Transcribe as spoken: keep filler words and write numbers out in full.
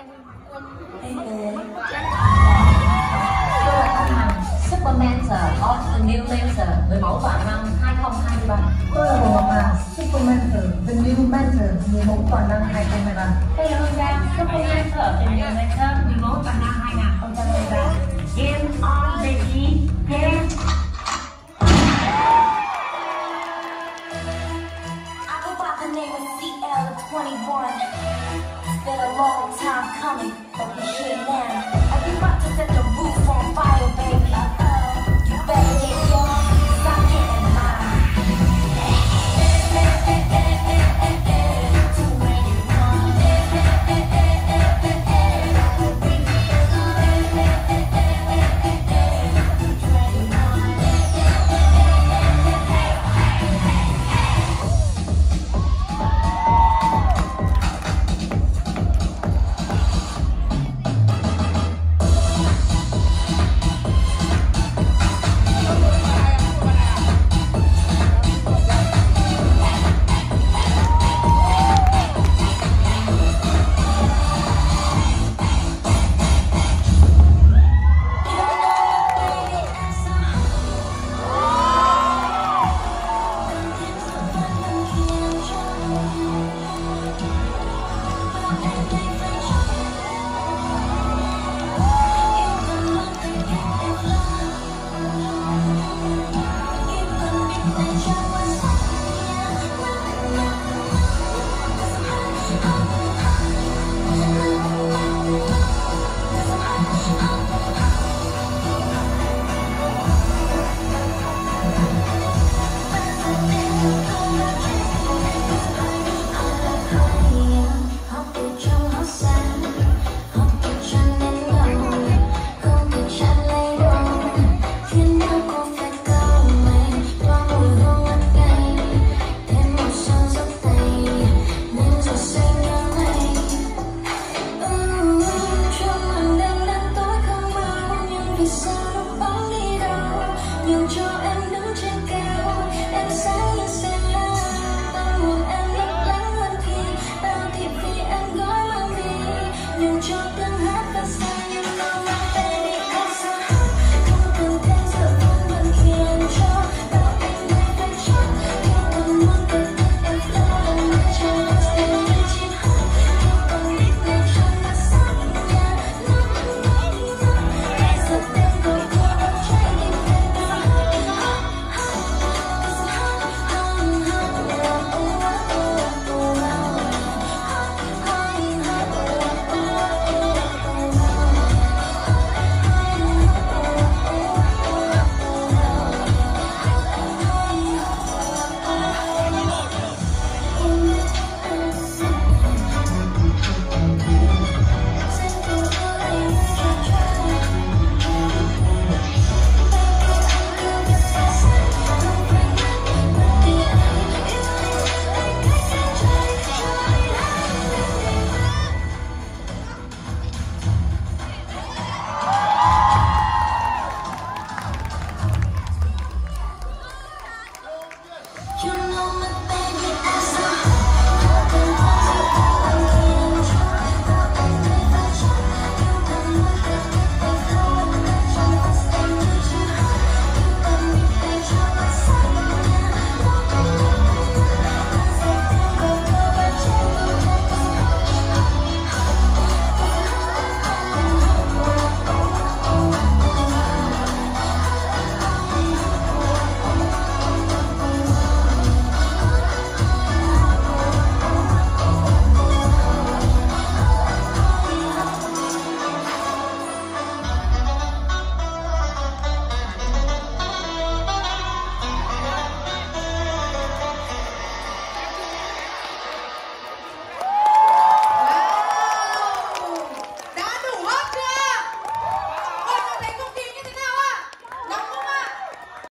Tôi là Thanh Hằng, Supermentor of the New Mentor, người mẫu toàn năng hai không hai ba. Tôi là Hồ Ngọc Hà, Supermentor, the New Mentor, người mẫu toàn năng hai không hai ba. Tôi là Hương Giang, Supermentor, the New Mentor, người mẫu toàn năng hai không hai ba. Game on baby, game. I go by the name of C L twenty-one. It's been a long time coming, but we here now. And we about to set the roof on fire, baby. You better get yours, 'cause I'm getting mine. Nhưng cho em đứng trên cao, em sáng như xe la. Ta muốn em lấp lánh hơn khi bao thị phi em gói mang đi. Nhưng cho